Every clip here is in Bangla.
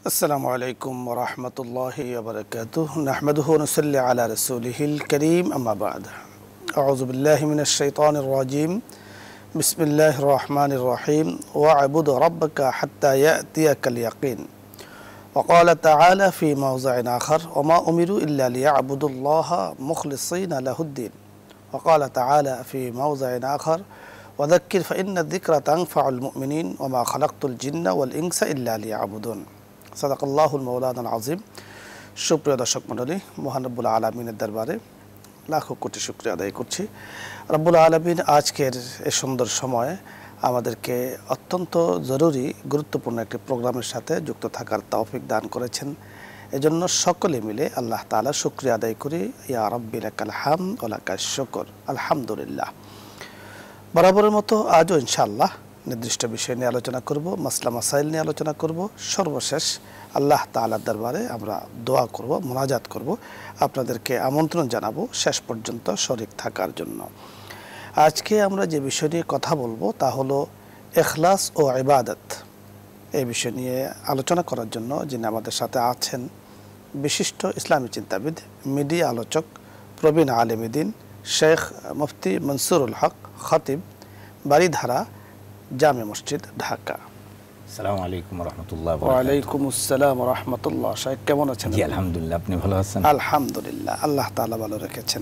আসসালামু আলাইকুম ওয়া রাহমাতুল্লাহি ওয়া বারাকাতুহু নাহমাদুহু ওয়া নুসাল্লি আলা রাসূলিহিল কারীম আম্মা বা'দ আউযু বিল্লাহি মিনাশ শাইতানির রাজীম বিসমিল্লাহির রাহমানির রাহিম ওয়া'বুদ রাব্বাকা হাত্তা ইয়াতিয়াকাল ইয়াকিন ওয়া ক্বালা তাআলা ফি মাওযি'in আখার ওয়া মা উমিরু ইল্লা লিয়া'বুদুল্লাহা মুখলিসিনা লাহুদ-দ্বীন ওয়া ক্বালা তাআলা ফি মাওযি'in আখার ওয়া যাক্কির ফা ইন্না যিকরা তানফাউল মুমিনিন ওয়া মা খালাকতুল জিন্না ওয়াল ইনসা ইল্লা লিয়া'বুদুন সাদাকাল্লাহুল মাওলানাল আযীম। সুপ্রিয় দর্শক মণ্ডলী, মহান রব্বুল আলামিনের দরবারে লাখো কোটি শুকরিয়া আদায় করছি। রব্বুল আলামিন আজকের এই সুন্দর সময়ে আমাদেরকে অত্যন্ত জরুরি গুরুত্বপূর্ণ একটি প্রোগ্রামের সাথে যুক্ত থাকার তৌফিক দান করেছেন। এজন্য সকলে মিলে আল্লাহ তাআলা শুকরিয়া আদায় করি। ইয়া রাব্বি লাকাল হামদ ওয়া লাকাশ শুকর, আলহামদুলিল্লাহ। বরাবরের মতো আজও ইনশাআল্লাহ নির্দিষ্ট বিষয় নিয়ে আলোচনা করব, মাসলা মাসাইল নিয়ে আলোচনা করব। সর্বশেষ আল্লাহ তাআলার দরবারে আমরা দোয়া করব, মুনাজাত করব, আপনাদেরকে আমন্ত্রণ জানাবো শেষ পর্যন্ত শরীক থাকার জন্য। আজকে আমরা যে বিষয় নিয়ে কথা বলবো তা হলো ইখলাস ও ইবাদত। এই বিষয় নিয়ে আলোচনা করার জন্য যিনি আমাদের সাথে আছেন বিশিষ্ট ইসলামী চিন্তাবিদ, মিডিয়া আলোচক, প্রবীণ আলেমদ্বীন শেখ মুফতি মনসুরুল হক, খতিব, বাড়িধারা জামে মসজিদ, ঢাকা। আসসালামু আলাইকুম ওয়া রাহমাতুল্লাহি ওয়া বারাকাতুহু। ওয়া আলাইকুম আসসালাম ওয়া রাহমাতুল্লাহ। শেখ কেমন আছেন? জি আলহামদুলিল্লাহ, আপনি ভালো আছেন? আলহামদুলিল্লাহ, আল্লাহ তাআলা ভালো রেখেছেন।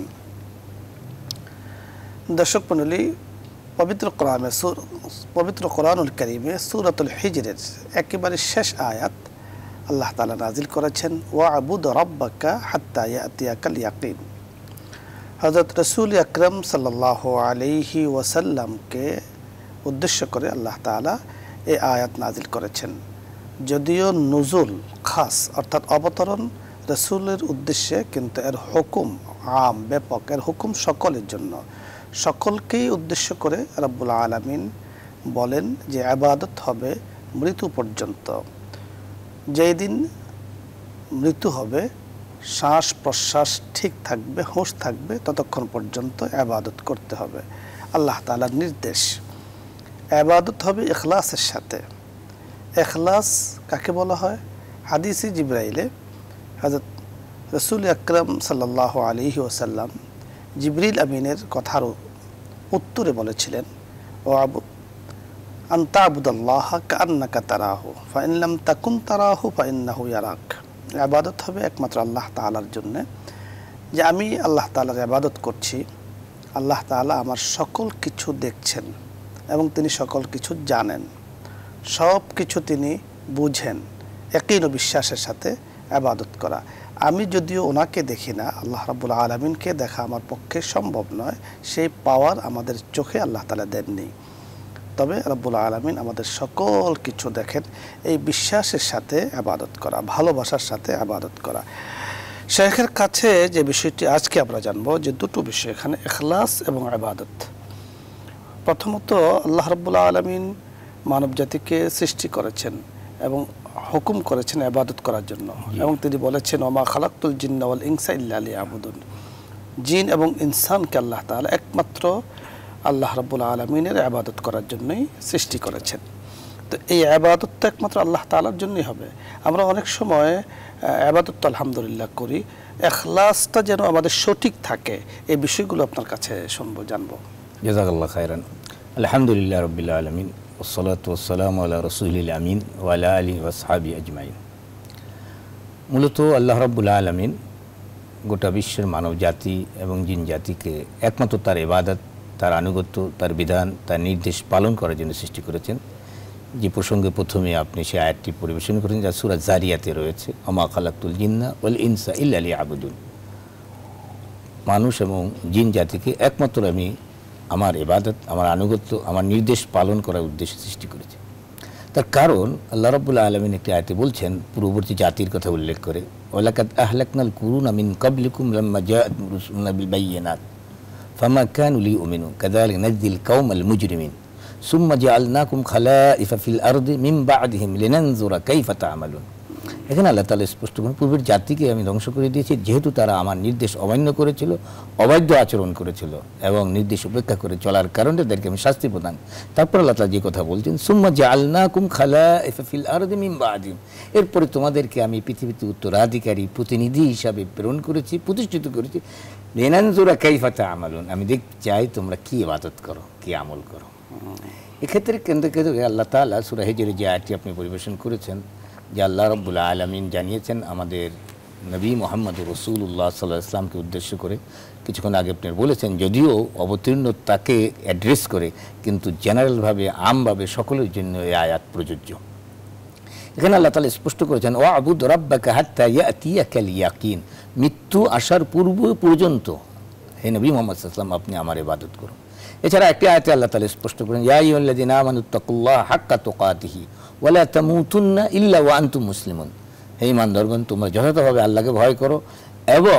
দর্শক মণ্ডলী, পবিত্র কোরআনুল কারীমে সূরাতুল হিজরের একেবারে শেষ আয়াত আল্লাহ তাআলা নাজিল করেছেন, ওয়া'বুদ রাব্বাকা হাত্তা ইয়াতিয়াকাল ইয়াকিন। হযরত রাসূল আকরাম সাল্লাল্লাহু আলাইহি ওয়াসাল্লামকে উদ্দেশ্য করে আল্লাহ তাআলা এই আয়াত নাজিল করেছেন। যদিও নুজুল খাস অর্থাৎ অবতরণ রাসূলের উদ্দেশ্যে, কিন্তু এর হুকুম আম, ব্যাপক, এর হুকুম সকলের জন্য, সকলকেই উদ্দেশ্য করে রব্বুল আলামিন বলেন যে ইবাদত হবে মৃত্যু পর্যন্ত। যেই দিন মৃত্যু হবে, শ্বাস প্রশ্বাস ঠিক থাকবে, হুঁশ থাকবে, ততক্ষণ পর্যন্ত ইবাদত করতে হবে। আল্লাহ তাআলার নির্দেশ। ইবাদত হবে ইখলাসের সাথে। ইখলাস কাকে বলা হয়? হাদিসে জিবরাইলে হযরত রাসূল আকরাম সাল্লাল্লাহু আলাইহি ওয়াসাল্লাম জিবরিল আমিনের কথার উত্তরে বলেছিলেন, আন তা'বুদাল্লাহা কাআন্নাকা তারাহু ফাইন লাম তাকুন তারাহু ফাইন্নাহু ইয়ারাক। ইবাদত হবে একমাত্র আল্লাহ তাআলার জন্য, যে আমি আল্লাহ তাআলার ইবাদত করছি, আল্লাহ তাআলা আমার সকল কিছু দেখছেন এবং তিনি সকল কিছু জানেন, সব কিছু তিনি বুঝেন। ইয়াকিন ও বিশ্বাসের সাথে ইবাদত করা। আমি যদিও ওনাকে দেখি না, আল্লাহ রাব্বুল আলামিনকে দেখা আমার পক্ষে সম্ভব নয়, সেই পাওয়ার আমাদের চোখে আল্লাহ তাআলা দেননি, তবে রাব্বুল আলামিন আমাদের সকল কিছু দেখেন। এই বিশ্বাসের সাথে ইবাদত করা, ভালোবাসার সাথে ইবাদত করা। শেখের কাছে যে বিষয়টি আজকে আমরা জানবো, যে দুটো বিষয় এখানে, ইখলাস এবং ইবাদত। প্রথমত আল্লাহ রাব্বুল আলামিন মানব জাতিকে সৃষ্টি করেছেন এবং হুকুম করেছেন ইবাদত করার জন্য, এবং তিনি বলেছেন, ওমা খালাকতুল জিন্না ওয়াল ইনসা ইল্লা লিয়াবুদুন। জিন এবং ইনসানকে আল্লাহ তাআলা একমাত্র আল্লাহ রাব্বুল আলামিনের ইবাদত করার জন্যই সৃষ্টি করেছেন। তো এই ইবাদতটা একমাত্র আল্লাহ তাআলার জন্যই হবে। আমরা অনেক সময় ইবাদত তো আলহামদুলিল্লাহ করি, ইখলাসটা যেন আমাদের সঠিক থাকে, এই বিষয়গুলো আপনার কাছে শুনবো, জানবো। জাযাকাল্লাহু খাইরান। আলহামদুলিল্লাহ রাব্বিল আলামিন ওয়াসসালাতু ওয়াসসালামু আলা রাসূলিল আমিন ওয়া আলা আলিহি ওয়া আসহাবিহি আজমাইন। মূলত আল্লাহ রাব্বুল আলামিন গোটা বিশ্বের মানব জাতি এবং জিন জাতিকে একমাত্র তার ইবাদত, তার আনুগত্য, তার বিধান, তার নির্দেশ পালন করার জন্য সৃষ্টি করেছেন। যে প্রসঙ্গে প্রথমে আপনি সেই আয়াতটি পরিবেশন করেন, যা সূরা জারিয়াতে রয়েছে, ওমা খালাকতুল জিন্না ওয়াল ইনসা ইল্লা লিয়াবুদুন। মানুষ এবং জিন জাতিকে একমাত্র আমি আমার ইবাদত, আমার আনুগত্য, আমার নির্দেশ পালন করার উদ্দেশ্যে সৃষ্টি করেছি। তার কারণ আল্লাহ রাব্বুল আলামিন একটি আয়াতে বলছেন, পূর্ববর্তী জাতির কথা উল্লেখ করে, ওয়ালাকাদ আহলাকনাল কুরুনা মিন ক্বাবলিকুম লাম্মা জাআত রুসুলুনা বিল বায়্যিনাত ফামা কানু লিউমিনু কাযালিকা নাজজিল কওমাল মুজরিমিন সুম্মা জাআলনাকুম খালাইফা ফিল আরদি মিন বা'দিহিম লিনানজুরা কাইফা তা'মালুন। এখানে আল্লাহ তাআলা স্পষ্ট করেন, পূর্বের জাতিকে আমি ধ্বংস করে দিয়েছি যেহেতু তারা আমার নির্দেশ অমান্য করেছিল, অবাধ্য আচরণ করেছিল এবং নির্দেশ উপেক্ষা করে চলার কারণে তাদেরকে আমি শাস্তি প্রদান। তারপর আল্লাহ তাআলা যে কথা বলছেন, সুম্মা জাআলনাকুম খালাইফা ফিল আরদি মিন বা'দিহিম, এরপরে তোমাদেরকে আমি পৃথিবীতে উত্তরাধিকারী প্রতিনিধি হিসাবে প্রেরণ করেছি, প্রতিষ্ঠিত করেছি, লিনানজুরা কাইফা তা'মালুন, আমি দেখতে চাই তোমরা কি ইবাদত করো, কি আমল করো। এক্ষেত্রে কেন্দ্র করে আল্লাহ তাআলা সূরা হিজরের যে আয়াতটি আপনি পরিবেশন করেছেন, যে আল্লাহ রাব্বুল আলামিন জানিয়েছেন আমাদের নবী মুহাম্মদ রাসূলুল্লাহ সাল্লাল্লাহু আলাইহি ওয়াসাল্লামকে উদ্দেশ্য করে, কিছুক্ষণ আগে আপনি বলেছেন যদিও অবতীর্ণ তাকে অ্যাড্রেস করে, কিন্তু জেনারেলভাবে আমভাবে সকলের জন্য এই আয়াত প্রযোজ্য। এখানে আল্লাহ তাআলা স্পষ্ট করেছেন, ওয়া'বুদ রাব্বাকা হাত্তা ইয়াতিয়াকাল ইয়াকিন, মৃত্যু আসার পূর্ব পর্যন্ত হে নবী মুহাম্মদ সাল্লাল্লাহু আলাইহি ওয়াসাল্লাম আপনি আমার ইবাদত করুন। এছাড়া একটি আয়াতে আল্লাহ তাআলা স্পষ্ট করেন, ইয়া আইয়ুহাল্লাযীনা আমানুত্তাকুল্লাহা হাক্কা তুকাতিহি ওয়া লা তামুতুন্না ইল্লা ওয়া আনতুম মুসলিমুন, হে ঈমানদারগণ তোমরা যথাযথভাবে আল্লাহকে ভয় করো এবং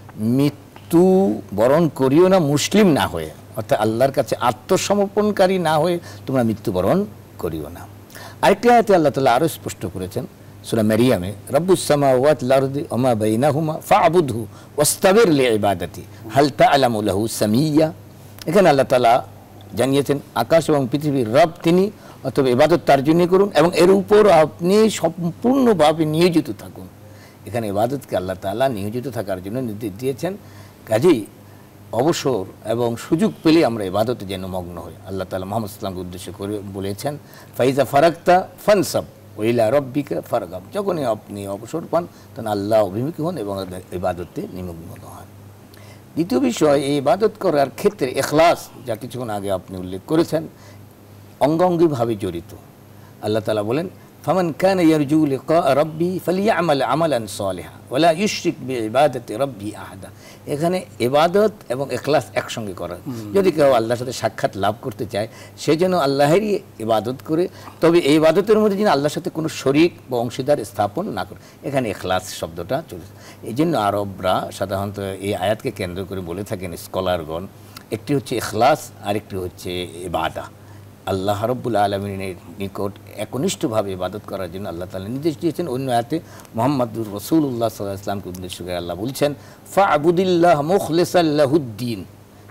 মৃত্যু বরণ করিও না মুসলিম না হয়ে, অর্থাৎ আল্লাহর কাছে আত্মসমর্পণকারী না হয়ে তোমরা মৃত্যুবরণ করিও না। আরেকটি আয়াতে আল্লাহ তাআলা আরও স্পষ্ট করেছেন সূরা মারিয়ামে, রব্বুস সামাওয়াতি ওয়াল আরদি ওয়া মা বাইনাহুমা ফা'বুদহু ওয়াস্তাবির লিইবাদাতি হাল তা'লামু লাহু সামিয়্যা। এখানে আল্লাহ তাআলা জানিয়েছেন আকাশ এবং পৃথিবীর রব তিনি, অথবা ইবাদত তার জন্য করুন এবং এর উপর আপনি সম্পূর্ণভাবে নিয়োজিত থাকুন। এখানে ইবাদতকে আল্লাহ তাআলা নিয়োজিত থাকার জন্য নির্দেশ দিয়েছেন। কাজেই অবসর এবং সুযোগ পেলে আমরা ইবাদতে যেন মগ্ন হই। আল্লাহ তাআলা মুহাম্মদ সাল্লাল্লাহু আলাইহি ওয়াসাল্লামকে উদ্দেশ্য করে বলেছেন, ফাইজা ফারাগতা ফানসাব ওয়া ইলা রাব্বিকা ফারগাব, যখনই আপনি অবসর পান তখন আল্লাহ অভিমুখী হন এবং ইবাদতে নিমগ্ন হন। দ্বিতীয় বিষয়, এই ইবাদত করার ক্ষেত্রে ইখলাস, যা কিছুক্ষণ আগে আপনি উল্লেখ করেছেন, অঙ্গাঙ্গিভাবে জড়িত। আল্লাহ তাআলা বলেন, ফামান কানা ইয়ারজু লিকা রাব্বি ফালিয়ামাল আমালান সালিহা ওয়া লা ইউশরিক বিইবাদাতি রাব্বি আহাদা। এখানে ইবাদত এবং ইখলাস একসঙ্গে করা। যদি কেউ আল্লাহর সাথে সাক্ষাৎ লাভ করতে চায় সে যেন আল্লাহরই ইবাদত করে, তবে এই ইবাদতের মধ্যে যেন আল্লাহর সাথে কোনো শরিক বা অংশীদার স্থাপন না করে। এখানে ইখলাস শব্দটা চলে। এই জন্য আরবরা সাধারণত এই আয়াতকে কেন্দ্র করে বলে থাকেন স্কলারগণ, একটি হচ্ছে ইখলাস আর একটি হচ্ছে ইবাদা। আল্লাহ রাব্বুল আলামিনের নিকট একনিষ্ঠভাবে ইবাদত করার জন্য আল্লাহ তাআলা নির্দেশ দিয়েছেন। অন্য আয়াতে মুহাম্মদুর রাসূলুল্লাহ সাল্লাল্লাহু আলাইহি ওয়াসাল্লামকে উদ্দেশ্য করে আল্লাহ বলছেন, ফা'বুদিল্লাহ মুখলিসাল লাহুদ্দিন,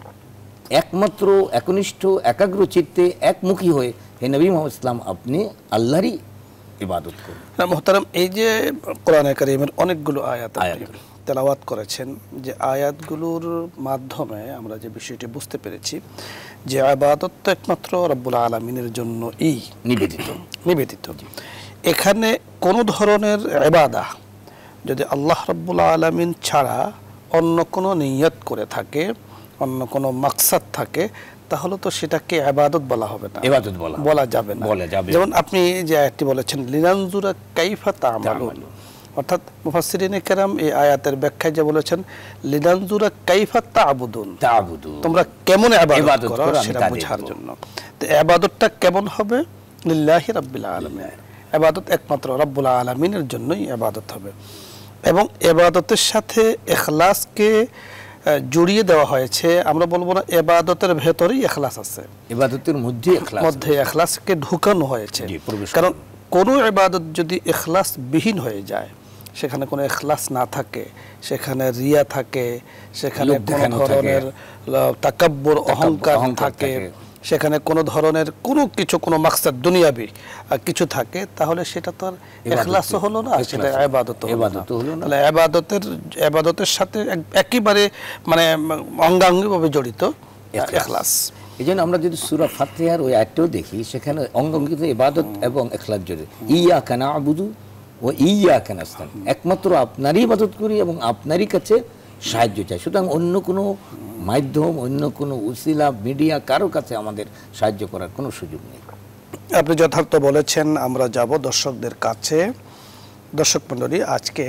একমাত্র একনিষ্ঠ একাগ্র চিত্তে একমুখী হয়ে হে নবী মুহাম্মদ সাল্লাল্লাহু আলাইহি ওয়াসাল্লাম আপনি আল্লাহরই ইবাদত করুন। মুহতারাম, এই যে কোরআনে কারীমের অনেকগুলো আয়াত তেলাওয়াত করেছেন, যে আয়াতগুলোর মাধ্যমে আমরা যে বিষয়টি বুঝতে পেরেছি যে ইবাদত তো একমাত্র রব্বুল আলামিনের জন্যই নিবেদিত। এখানে কোনো ধরনের ইবাদা যদি আল্লাহ রব্বুল আলামিন ছাড়া অন্য কোনো নিয়ত করে থাকে, অন্য কোনো মাকসাদ থাকে, তাহলে তো সেটাকে ইবাদত বলা হবে না, ইবাদত বলা যাবে না। যেমন আপনি যে আয়াতটি বলেছেন, লিনানজুরা কাইফা তা'মালুন, অর্থাৎ মুফাসসিরিনে কেরাম এই আয়াতের ব্যাখ্যায় যে বলেছেন, লিনানজুরা কাইফা তা'বুদুন, তোমরা কেমন ইবাদত করো সেটা বোঝার জন্য। তো ইবাদতটা কেমন হবে? লিল্লাহি রাব্বিল আলামিন, ইবাদত একমাত্র রব্বুল আলামিনের জন্যই ইবাদত হবে। এবং ইবাদতের সাথে ইখলাসকে জড়িয়ে দেওয়া হয়েছে। আমরা বলবো না ইবাদতের ভেতরেই ইখলাস আছে, ইবাদতের মধ্যে ইখলাসকে ঢুকানো হয়েছে। কারণ কোনো ইবাদত যদি ইখলাস বিহীন হয়ে যায়, সেখানে কোনো ইখলাস না থাকে, সেখানে রিয়া থাকে, সেখানে কোনো ধরনের তাকাব্বুর অহংকার থাকে, সেখানে কোনো ধরনের কোনো মাকসাদ দুনিয়াবি কিছু থাকে, তাহলে সেটা তো আর ইখলাসও হলো না, সেটা ইবাদত হলো না। তাহলে ইবাদতের সাথে একেবারে মানে অঙ্গাঙ্গিভাবে জড়িত ইখলাস। এই জন্য আমরা যদি সূরা ফাতিহার ওই আয়াতটাও দেখি, সেখানে অঙ্গাঙ্গিত ইবাদত এবং ইখলাস জড়িত। ইয়্যাকা না'বুদু ওয়া ইয়্যাকা নাস্তাইন, একমাত্র আপনারই ইবাদত করি এবং আপনারই কাছে সাহায্য চাই। সুতরাং অন্য কোনো মাধ্যম, অন্য কোনো উসিলা, মিডিয়া কারো কাছে আমাদের সাহায্য করার কোনো সুযোগ নেই। আপনি যথার্থ বলেছেন। আমরা যাব দর্শকদের কাছে। দর্শক মণ্ডলী, আজকে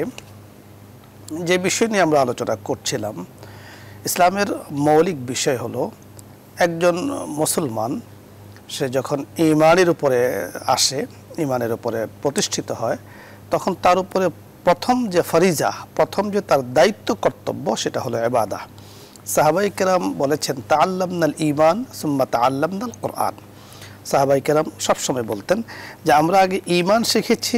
যে বিষয় নিয়ে আমরা আলোচনা করছিলাম, ইসলামের মৌলিক বিষয় হলো একজন মুসলমান সে যখন ঈমানের উপরে আসে, ঈমানের উপরে প্রতিষ্ঠিত হয়, তখন তার উপরে প্রথম যে ফরিজা, প্রথম যে তার দায়িত্ব কর্তব্য, সেটা হলো ইবাদা। সাহাবায়ে কেরাম বলেছেন, তাআল্লামনাল ঈমান সুম্মা তাআল্লামনাল কুরআন। সাহাবায়ে কেরাম সবসময় বলতেন যে আমরা আগে ঈমান শিখেছি,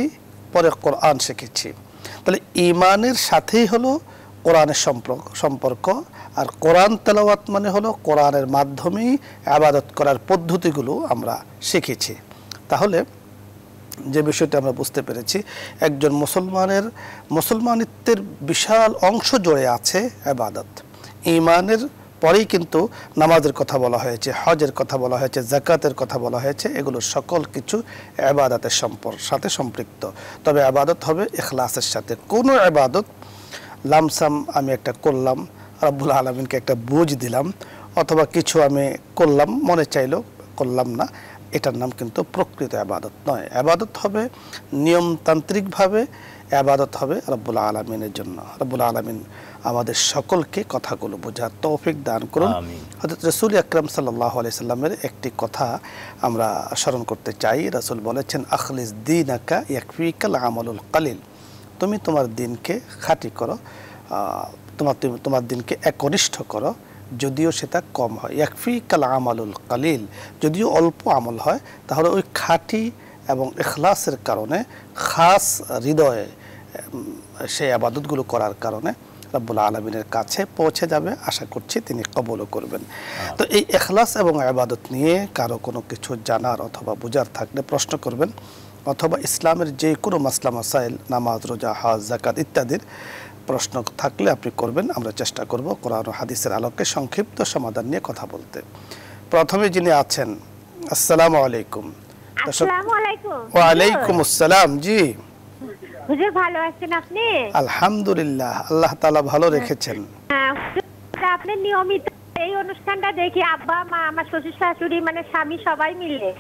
পরে কোরআন শিখেছি। তাহলে ঈমানের সাথেই হলো কোরআনের সম্পর্ক, আর কোরআন তেলাওয়াত মানে হলো কোরআনের মাধ্যমেই ইবাদত করার পদ্ধতিগুলো আমরা শিখেছি। তাহলে যে বিষয়টা আমরা বুঝতে পেরেছি, একজন মুসলমানিত্বের বিশাল অংশ জুড়ে আছে ইবাদত। ঈমানের পরেই কিন্তু নামাজের কথা বলা হয়েছে, হজের কথা বলা হয়েছে, যাকাতের কথা বলা হয়েছে। এগুলো সকল কিছু ইবাদতের সাথে সম্পৃক্ত। তবে ইবাদত হবে ইখলাসের সাথে। কোনো ইবাদত লামসাম আমি একটা করলাম, রব্বুল আলামিনকে একটা বুঝ দিলাম, অথবা কিছু আমি করলাম মনে চাইলো করলাম না, এটার নাম কিন্তু প্রকৃত ইবাদত নয়। ইবাদত হবে নিয়মতান্ত্রিকভাবে, ইবাদত হবে রব্বুল আলামিনের জন্য। রব্বুল আলামিন আমাদের সকলকে কথাগুলো বোঝার তৌফিক দান করুন। হযরত রাসূল আকরাম সাল্লাল্লাহু আলাইহি সাল্লামের একটি কথা আমরা স্মরণ করতে চাই। রাসূল বলেছেন, আখলিস দীনাকা ইয়াকফিকাল আমালুল কালিল। তুমি তোমার দিনকে খাঁটি করো, তোমার দিনকে একনিষ্ঠ করো, যদিও সেটা কম হয়। ইয়াকফিকাল আমালুল কালিল, যদিও অল্প আমল হয়, তাহলে ওই খাঁটি এবং ইখলাসের কারণে, খাস হৃদয়ে সেই ইবাদতগুলো করার কারণে রব্বুল আলামিনের কাছে পৌঁছে যাবে। আশা করছি তিনি কবুলও করবেন। তো এই ইখলাস এবং ইবাদত নিয়ে কারো কোনো কিছু জানার অথবা বোঝার থাকলে প্রশ্ন করবেন, অথবা ইসলামের যে কোনো মাসলা মাসাইল, নামাজ, রোজা, হজ, যাকাত ইত্যাদির প্রশ্ন থাকলে আপনি করবেন। আমরা চেষ্টা করব কোরআন ও হাদিসের আলোকে সংক্ষিপ্ত সমাধান নিয়ে কথা বলতে। প্রথমে যিনি আছেন, আসসালামু আলাইকুম। আসসালামু আলাইকুম। ওয়া আলাইকুম আসসালাম। জি হুজুর, ভালো আছেন আপনি? আলহামদুলিল্লাহ, আল্লাহ তাআলা ভালো রেখেছেন। হ্যাঁ, আপনি নিয়মিত এই অনুষ্ঠানটা দেখি, আব্বা, মা, আমার শ্বশুর শাশুড়ি, মানে স্বামী, সবাই মিলে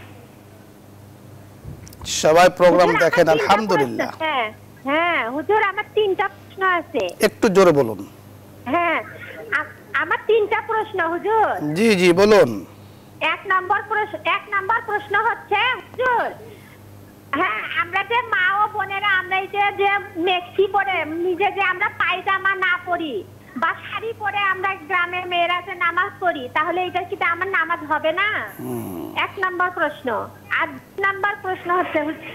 সবাই প্রোগ্রাম দেখেন। আলহামদুলিল্লাহ। হ্যাঁ হ্যাঁ হুজুর, আমার 3টা প্রশ্ন আছে। একটু জোরে বলুন। হ্যাঁ, আমার 3টা প্রশ্ন হুজুর। জি জি বলুন। এক নম্বর প্রশ্ন হচ্ছে হুজুর, হ্যাঁ, আমরা যে মা ও বোনেরা, আমরা এই যে মেক্সি পরে, নিজে যে আমরা পায়জামা না পরি বা শাড়ি পরে আমরা গ্রামের মেয়েরা যে নামাজ পড়ি, তাহলে এটা কি আমার নামাজ হবে না? 1 নম্বর প্রশ্ন। আর 2 নম্বর প্রশ্ন হচ্ছে,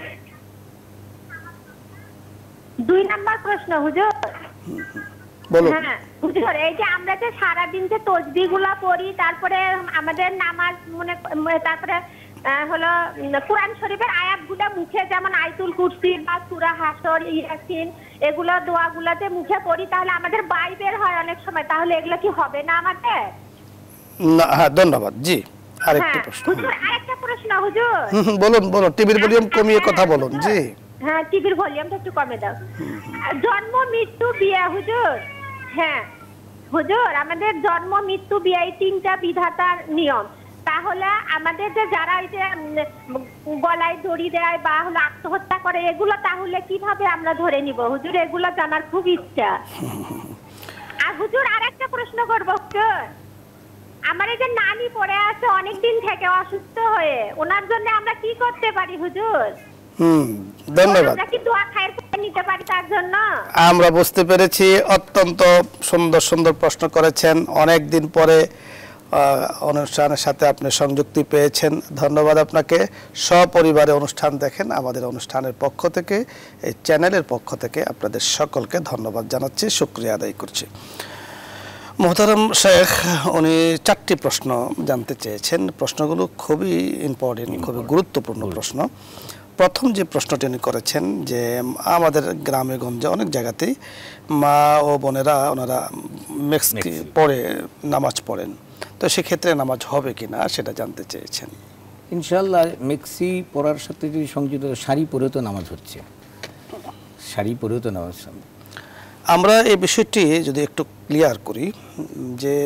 2 নম্বর প্রশ্ন হুজুর, বলুন। হ্যাঁ হুজুর, এই যে আমরা যে সারাদিন যে তসবিহগুলা পড়ি, তারপরে আমাদের নামাজ তারপরে হলো কোরআন শরীফের আয়াতগুলো মুখে, যেমন আয়াতুল কুরসি বা সূরা হাসর, ইয়াসিন, এগুলো দোয়াগুলো যে মুখে পড়ি, তাহলে আমাদের বাই বের হয় অনেক সময়, তাহলে এগুলো কি হবে না আমাদের? না, হ্যাঁ, ধন্যবাদ। জি, আরেকটা প্রশ্ন। হুজুর, আরেকটা প্রশ্ন হুজুর। বলুন বলুন, টিভির ভলিউম কমিয়ে কথা বলুন। জি হ্যাঁ, টিভির ভলিউমটা একটু কমে দাও। জন্ম, মৃত্যু, বিয়ে হুজুর। হ্যাঁ হুজুর, আমাদের জন্ম, মৃত্যু, বিয়ে, এই 3টা বিধাতার নিয়ম। তাহলে আমাদের যে যারা এই যে গলায় দড়ি দেয় বা হলো আত্মহত্যা করে, এগুলো তাহলে কিভাবে আমরা ধরে নিব হুজুর? এগুলো জানার খুব ইচ্ছা। আর হুজুর, আরেকটা প্রশ্ন করবো হুজুর, আমার এই যে নানি পড়ে আছে অনেকদিন থেকে অসুস্থ হয়ে, ওনার জন্য আমরা কি করতে পারি হুজুর? ধন্যবাদ। আমরা কি দোয়া খায়ের করে নিতে পারি তার জন্য? আমরা বুঝতে পেরেছি। অত্যন্ত সুন্দর সুন্দর প্রশ্ন করেছেন। অনেক দিন পরে অনুষ্ঠানের সাথে আপনি সংযুক্তি পেয়েছেন, ধন্যবাদ আপনাকে। সপরিবারে অনুষ্ঠান দেখেন, আমাদের অনুষ্ঠানের পক্ষ থেকে, এই চ্যানেলের পক্ষ থেকে আপনাদের সকলকে ধন্যবাদ জানাচ্ছি, শুকরিয়া আদায় করছি। মোহতারাম শেখ, উনি 4টি প্রশ্ন জানতে চেয়েছেন। প্রশ্নগুলো খুবই ইম্পর্টেন্ট, খুবই গুরুত্বপূর্ণ প্রশ্ন। প্রথম যে প্রশ্নটি উনি করেছেন যে আমাদের গ্রামে গঞ্জে অনেক জায়গাতেই মা ও বোনেরা ওনারা মেক্সি পড়ে নামাজ পড়েন, তো সেক্ষেত্রে নামাজ হবে কিনা সেটা জানতে চেয়েছেন। ইনশাআল্লাহ মেক্সি পরার সাথে যদি সংযুক্ত, শাড়ি পরেও তো নামাজ হচ্ছে, শাড়ি পরেও তো নামাজ। আমরা এই বিষয়টি যদি একটু ক্লিয়ার করি, যে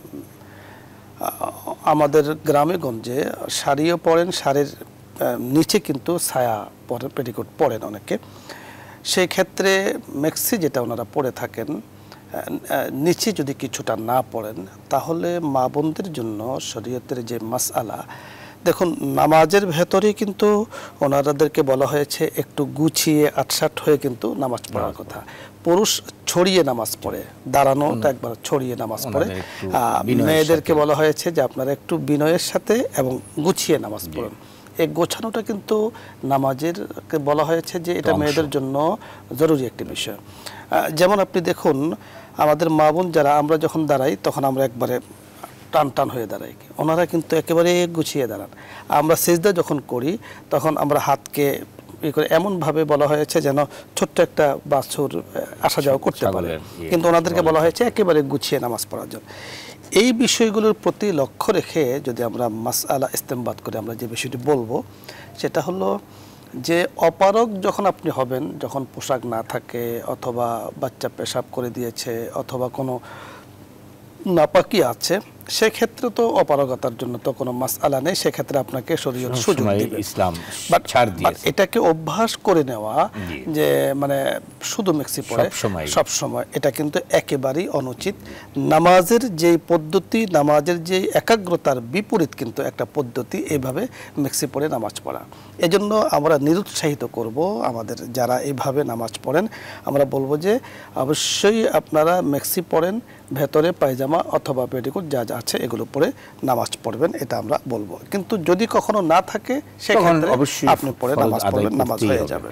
আমাদের গ্রামে গঞ্জে শাড়িও পরেন, শাড়ির নিচে কিন্তু ছায়া পরেন, পেটিকোট পরেন অনেকে। সেই ক্ষেত্রে মেক্সি যেটা ওনারা পরে থাকেন, নিচে যদি কিছুটা না পড়েন, তাহলে মা বোনদের জন্য শরীয়তের যে মাসআলা, দেখুন নামাজের ভেতরেই কিন্তু ওনাদেরকে বলা হয়েছে একটু গুছিয়ে আটসাট হয়ে কিন্তু নামাজ পড়ার কথা। পুরুষ ছড়িয়ে নামাজ পড়ে, দাঁড়ানোটা একবার ছড়িয়ে নামাজ পড়ে। মেয়েদেরকে বলা হয়েছে যে আপনারা একটু বিনয়ের সাথে এবং গুছিয়ে নামাজ পড়েন। এই গোছানোটা কিন্তু নামাজের বলা হয়েছে যে এটা মেয়েদের জন্য জরুরি একটি বিষয়। যেমন আপনি দেখুন আমাদের মা বোন যারা আমরা যখন দাঁড়াই তখন আমরা একবারে টান টান হয়ে দাঁড়াই, ওনারা কিন্তু একেবারে গুছিয়ে দাঁড়ান। আমরা সিজদা যখন করি তখন আমরা হাতকে করে এমনভাবে বলা হয়েছে যেন ছোট্ট একটা বাছুর আসা যাওয়া করতে পারে, কিন্তু ওনাদেরকে বলা হয়েছে একেবারে গুছিয়ে নামাজ পড়ার জন্য। এই বিষয়গুলোর প্রতি লক্ষ্য রেখে যদি আমরা মাসআলা ইস্তেমবাদ করে আমরা যে বিষয়টি বলবো সেটা হলো যে অপারগ যখন আপনি হবেন, যখন পোশাক না থাকে অথবা বাচ্চা পেশাব করে দিয়েছে অথবা কোনো নাপাকি আছে, সেক্ষেত্রে তো অপারগতার জন্য তো কোনো মাসআলা নেই, সেক্ষেত্রে আপনাকে শরীয়ত সুযোগ দিবে, ইসলাম ছাড় দিয়েছে। এটাকে অভ্যাস করে নেওয়া যে মানে শুধু মেক্সি পড়ে সব সময়, এটা কিন্তু একেবারেই অনুচিত। নামাজের যেই পদ্ধতি, নামাজের যেই একাগ্রতার বিপরীত কিন্তু একটা পদ্ধতি এইভাবে মেক্সি পড়ে নামাজ পড়া। এজন্য আমরা নিরুৎসাহিত করব আমাদের যারা এইভাবে নামাজ পড়েন, আমরা বলবো যে অবশ্যই আপনারা মেক্সি পড়েন, ভেতরে পায়জামা অথবা পেটিকোট যা যা আছে এগুলো পরে নামাজ পড়বেন, এটা আমরা বলবো। কিন্তু যদি কখনো না থাকে সেক্ষেত্রে আপনি পড়ে নামাজ পড়বেন, নামাজ হয়ে যাবে।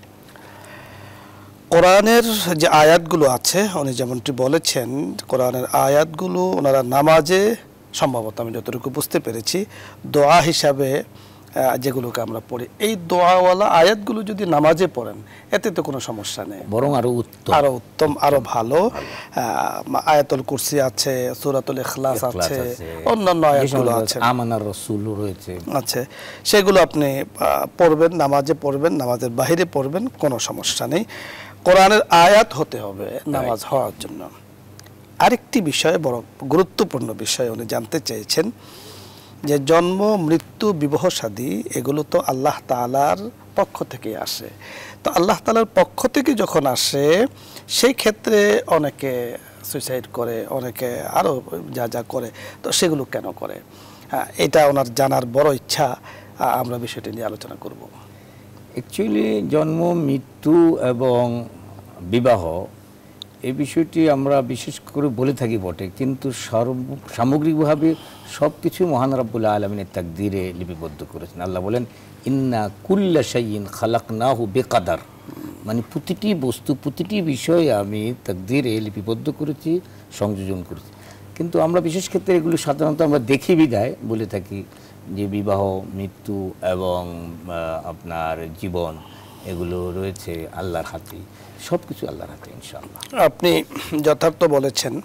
কোরআনের যে আয়াতগুলো আছে উনি যেমনটি বলেছেন, কোরআনের আয়াতগুলো ওনারা নামাজে সম্ভবত আমি যতটুকু বুঝতে পেরেছি দোয়া হিসাবে যেগুলোকে আমরা পড়ি, এই দোয়াওয়ালা আয়াতগুলো যদি নামাজে পড়েন এতে তো কোনো সমস্যা নেই, বরং আরো উত্তম আরো ভালো। আয়াতুল কুরসি আছে, সূরাতুল ইখলাস আছে, অন্যান্য আয়াতগুলো আছে, আমানার রাসূল রয়েছে, আছে, সেগুলো আপনি পড়বেন, নামাজে পড়বেন, নামাজের বাইরে পড়বেন, কোনো সমস্যা নেই। কোরআনের আয়াত হতে হবে নামাজ হওয়ার জন্য। আরেকটি বিষয়, বড় গুরুত্বপূর্ণ বিষয় উনি জানতে চেয়েছেন যে জন্ম, মৃত্যু, বিবাহ, শাদী এগুলো তো আল্লাহ তাআলার পক্ষ থেকে আসে। তো আল্লাহ তাআলার পক্ষ থেকে যখন আসে সেই ক্ষেত্রে অনেকে সুইসাইড করে, অনেকে আরও যা যা করে, তো সেগুলো কেন করে? এটা ওনার জানার বড় ইচ্ছা, আমরা বিষয়টি নিয়ে আলোচনা করব। অ্যাকচুয়ালি জন্ম, মৃত্যু এবং বিবাহ এই বিষয়টি আমরা বিশেষ করে বলে থাকি বটে, কিন্তু সামগ্রিকভাবে সব কিছু মহান রাব্বুল আলামিনের তাকদীরে লিপিবদ্ধ করেছেন। আল্লাহ বলেন ইন্না কুল্লা শাইইন খালাকনাহু বিকাদার, মানে প্রতিটি বস্তু, প্রতিটি বিষয় আমি তাকদীরে লিপিবদ্ধ করেছি, সংযোজন করেছি। কিন্তু আমরা বিশেষ ক্ষেত্রে এগুলো সাধারণত আমরা দেখি বিদায় বলে থাকি যে বিবাহ, মৃত্যু এবং আপনার জীবন এগুলো রয়েছে আল্লাহর হাতে, সব কিছু আল্লাহর হাতে ইনশাআল্লাহ। আপনি যথার্থ বলেছেন।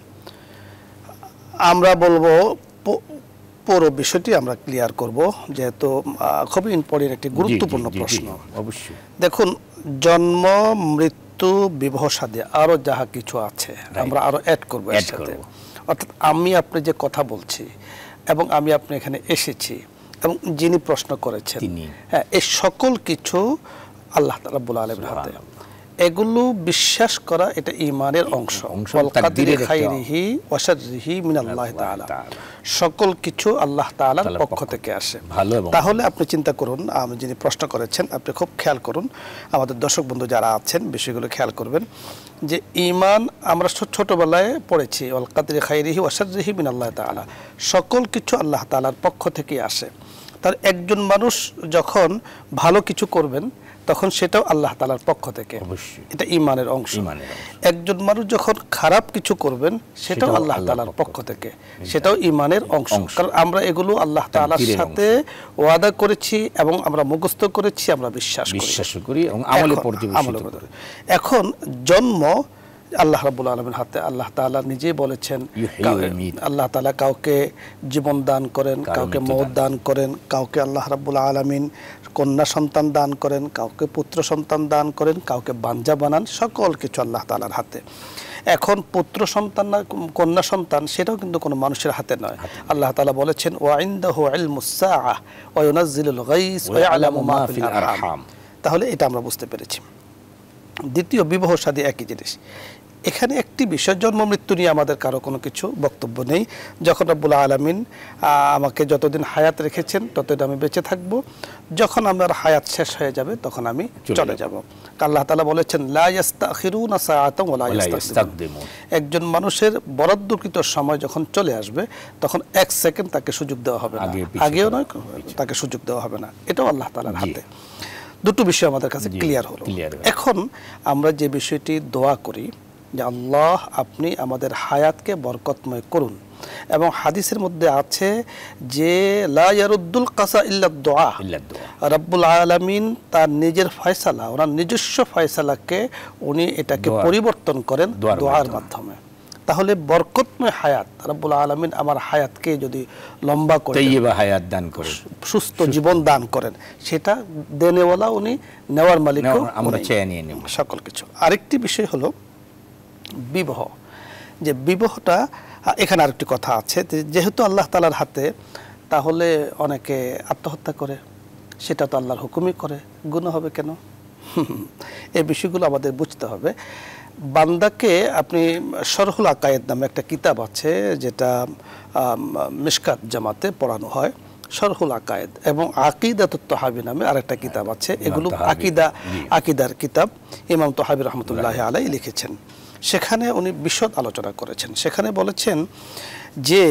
আমরা বলবো পুরো বিষয়টি আমরা ক্লিয়ার করব, যেহেতু খুবই ইম্পর্টেন্ট একটি গুরুত্বপূর্ণ প্রশ্ন। অবশ্যই দেখুন, জন্ম, মৃত্যু, বিবাহ, শাদী আরও যাহা কিছু আছে আমরা আরও অ্যাড করবো এর সাথে। অর্থাৎ আমি আপনি যে কথা বলছি এবং আমি আপনি এখানে এসেছি এবং যিনি প্রশ্ন করেছেন, হ্যাঁ, এই সকল কিছু আল্লাহ রাব্বুল আলামিনের হাতে। এগুলো বিশ্বাস করা এটা ঈমানের অংশ। সকল কিছু আল্লাহ তাআলার পক্ষ থেকে আসে। তাহলে আপনি চিন্তা করুন, যিনি প্রশ্ন করেছেন আপনি খুব খেয়াল করুন, আমাদের দর্শক বন্ধু যারা আছেন বিষয়গুলো খেয়াল করবেন যে ঈমান আমরা ছোটবেলায় পড়েছি, ওয়াল কাদরি খাইরিহি ওয়া শাররিহি মিনাল্লাহি তাআলা, সকল কিছু আল্লাহ তাআলার পক্ষ থেকে আসে। তার একজন মানুষ যখন ভালো কিছু করবেন তখন সেটাও আল্লাহ তাআলার পক্ষ থেকে, এটা ঈমানের অংশ। একজন মানুষ যখন খারাপ কিছু করবেন সেটাও আল্লাহ তাআলার পক্ষ থেকে, সেটাও ঈমানের অংশ। কারণ আমরা এগুলো আল্লাহ তাআলার সাথে ওয়াদা করেছি এবং আমরা মুখস্থ করেছি, আমরা বিশ্বাস করি এবং আমলে পর্যবেক্ষণ। এখন জন্ম আল্লাহ রাব্বুল আলামিনের হাতে। আল্লাহ তাআলা নিজেই বলেছেন আল্লাহ তাআলা কাউকে জীবন দান করেন, কাউকে মওত দান করেন, কাউকে আল্লাহ রাব্বুল আলামিন কন্যা সন্তান দান করেন, কাউকে পুত্র সন্তান দান করেন, কাউকে বাঞ্জা বানান, সকল কিছু আল্লাহ তাআলার হাতে। এখন পুত্র সন্তান না কন্যা সন্তান সেটাও কিন্তু কোনো মানুষের হাতে নয়। আল্লাহ তাআলা বলেছেন ওয়া ইনদাহু ইলমুস সাআহ ওয়া ইউনাজ্জিলুল গায়স ওয়া ইয়ালামু মা ফিল আরহাম। তাহলে এটা আমরা বুঝতে পেরেছি। দ্বিতীয়, বিবাহ শাদী একই জিনিস। এখানে একটি বিষয়, জন্ম মৃত্যু নিয়ে আমাদের কারো কোনো কিছু বক্তব্য নেই। যখন রব্বুল আলামিন আমাকে যতদিন হায়াত রেখেছেন ততদিন আমি বেঁচে থাকব, যখন আমার হায়াত শেষ হয়ে যাবে তখন আমি চলে যাব। আল্লাহ তাআলা বলেছেন লা ইস্তাখিরুনা সাআতান ওয়া লা ইস্তাকদিমুন, একজন মানুষের বরাদ্দকৃত সময় যখন চলে আসবে তখন এক সেকেন্ড তাকে সুযোগ দেওয়া হবে না, আগেও নয় তাকে সুযোগ দেওয়া হবে না। এটাও আল্লাহ তাআলার হাতে। দুটো বিষয় আমাদের কাছে ক্লিয়ার হলো। এখন আমরা যে বিষয়টি দোয়া করি যে আল্লাহ আপনি আমাদের হায়াতকে বরকতময় করুন, এবং হাদিসের মধ্যে আছে যে লা ইয়ারুদ্দুল কাসা ইল্লা দুআ, রব্বুল আলামিন তার নিজের ফয়সালা, ওনার নিজস্ব ফয়সালাকে উনি এটাকে পরিবর্তন করেন দোয়ার মাধ্যমে। তাহলে বরকতময় হায়াত রব্বুল আলামিন আমার হায়াতকে যদি লম্বা করে তাইয়্যিবা হায়াত দান করেন, সুস্থ জীবন দান করেন, সেটা দেনেওয়ালা উনি, নেওয়ার মালিকও আমরা চেয়ে নিয়ে নেব সকল কিছু। আরেকটি বিষয় হলো বিবাহ, যে বিবাহটা এখানে আরেকটি কথা আছে, যেহেতু আল্লাহ তাআলার হাতে, তাহলে অনেকে আত্মহত্যা করে, সেটা তো আল্লাহর হুকুমই করে, গুনাহ হবে কেন? এই বিষয়গুলো আমাদের বুঝতে হবে। বান্দাকে আপনি শরহুল আকায়েদ নামে একটা কিতাব আছে, যেটা মিশকাত জামাতে পড়ানো হয়, শরহুল আকায়েদ, এবং আকিদাতুত তাহাবী নামে আরেকটা কিতাব আছে। এগুলো আকিদার কিতাব, ইমাম তাহাবী রাহমাতুল্লাহি আলাইহি লিখেছেন। সেখানে উনি বিশদ আলোচনা করেছেন। সেখানে বলেছেন যে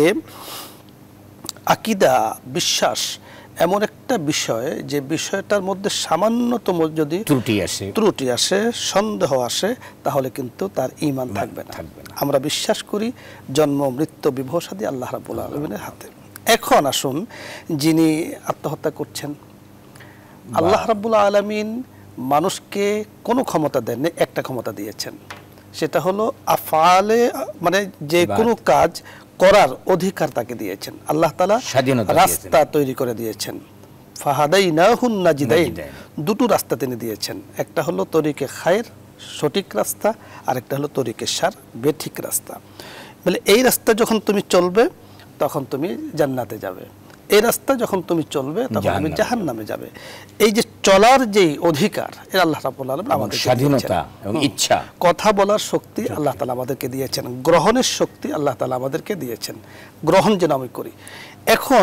আকিদা, বিশ্বাস এমন একটা বিষয়, যে বিষয়টার মধ্যে সামান্যতম যদি ত্রুটি আসে, সন্দেহ আসে, তাহলে কিন্তু তার ঈমান থাকবে না। আমরা বিশ্বাস করি জন্ম মৃত্যু বিবাহ শাদী আল্লাহ রাব্বুল আলামিনের হাতে। এখন আসুন, যিনি আত্মহত্যা করছেন, আল্লাহ রাব্বুল আলামিন মানুষকে কোনো ক্ষমতা দেননি, একটা ক্ষমতা দিয়েছেন, সেটা হলো আফআলে, মানে যে কোনো কাজ করার অধিকার তাকে দিয়েছেন। আল্লাহ তাআলা রাস্তা তৈরি করে দিয়েছেন, ফাহাদাইনাহুন নাজিদাইন, দুটো রাস্তা তিনি দিয়েছেন। একটা হলো তরিকে খায়ের, সঠিক রাস্তা, আর একটা হলো তরিকে শার, বেঠিক রাস্তা। বলে এই রাস্তা যখন তুমি চলবে তখন তুমি জান্নাতে যাবে, এই রাস্তা যখন তুমি চলবে তখন তুমি জাহান্নামে যাবে। এই যে চলার যে অধিকার, এর আল্লাহ রাব্বুল আলামিন আমাদেরকে স্বাধীনতা এবং ইচ্ছা, কথা বলার শক্তি আল্লাহ তাআলা আমাদেরকে দিয়েছেন, গ্রহণের শক্তি আল্লাহ তাআলা আমাদেরকে দিয়েছেন, গ্রহণ যেন আমি করি। এখন